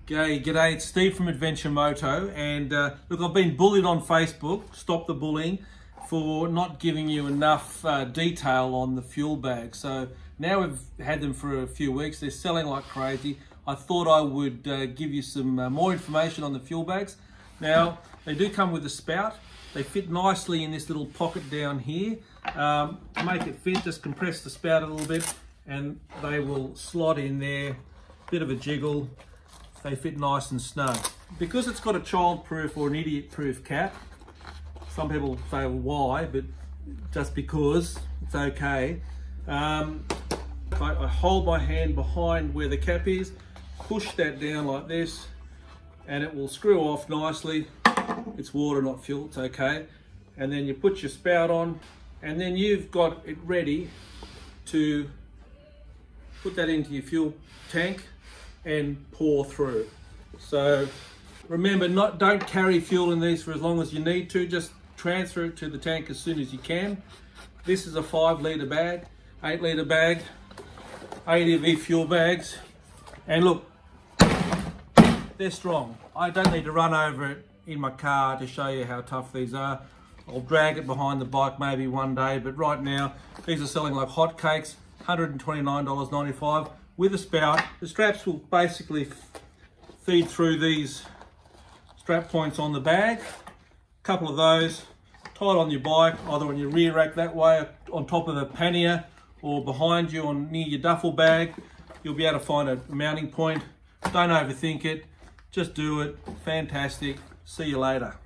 G'day, it's Steve from Adventure Moto, and look, I've been bullied on Facebook, stop the bullying, for not giving you enough detail on the fuel bags. So now we've had them for a few weeks, they're selling like crazy. I thought I would give you some more information on the fuel bags. Now, they do come with a spout. They fit nicely in this little pocket down here. To make it fit, just compress the spout a little bit and they will slot in there. Bit of a jiggle. They fit nice and snug. Because it's got a child-proof or an idiot-proof cap, some people say, well, why? But just because, it's okay. I hold my hand behind where the cap is, push that down like this, and it will screw off nicely. It's water, not fuel, it's okay. And then you put your spout on, and then you've got it ready to put that into your fuel tank and pour through. So remember, don't carry fuel in these for as long as you need to, just transfer it to the tank as soon as you can. This is a 5 litre bag, 8 litre bag, 80 fuel bags, and look, they're strong. I don't need to run over it in my car to show you how tough these are. I'll drag it behind the bike maybe one day, but right now these are selling like hotcakes, $129.95 with a spout. The straps will basically feed through these strap points on the bag. A couple of those, tied on your bike, either on your rear rack that way, on top of the pannier, or behind you on near your duffel bag. You'll be able to find a mounting point. Don't overthink it, just do it. Fantastic. See you later.